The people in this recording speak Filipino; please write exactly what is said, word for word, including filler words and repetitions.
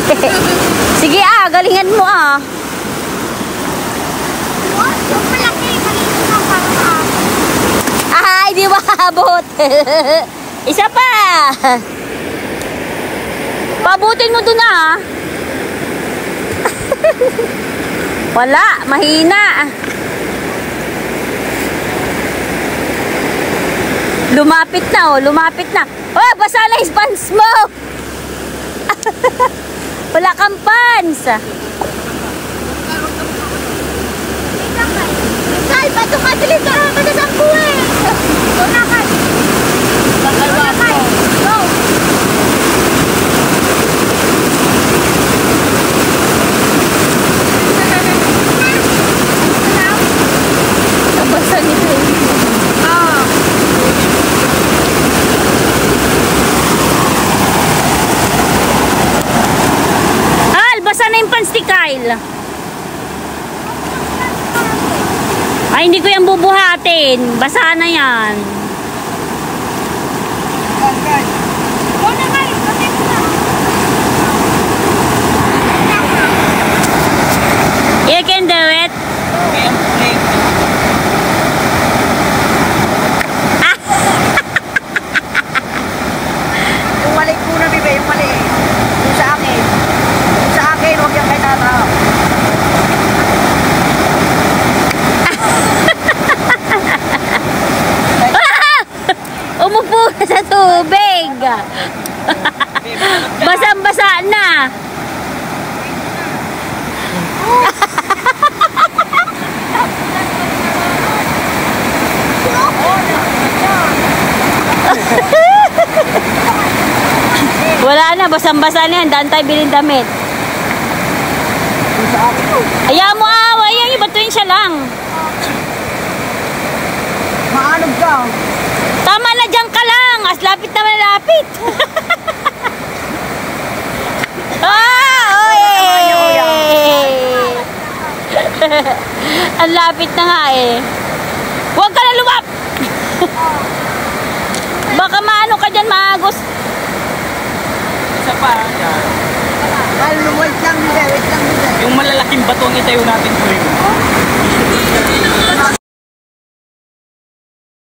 Sige ah, galingan mo ah. Yung malaki, maliit lang para maabot. Ay, di maabot. Isa pa. Pabutin mo dun ah. Wala, mahina. Lumapit na oh, lumapit na. Oh, basa na yung pants mo. Wala kang pants. Kay, ba't tumatilis ka naman na sa buhay? Wala kay. Wala kay. Go. Nabasa nito. Ah. Al, basa na yung pants ni Kyle. Ay, hindi ko yan bubuhatin. Basa na yan. Go na kay. You can do it. Yung mali po na bibe, yung mali. Yung sa akin. Yung sa akin, huwag yung kay tata. Umupo na sa tubig. Basang-basa na. Wala na, basang-basa na yan. Daan tayo bilhin damit. Ayaw mo ah, ayaw yung batuin siya lang. Maanog ka. Tama na, dyan ka lang. As lapit na malapit. Ah, oy! Ang lapit na nga eh. Huwag ka na lumap! Baka maano ka dyan, maagos. Isa pa, yan. Al, wait lang bibe, wait lang bibe. Yung malalaking bato ang itayo natin tuloy.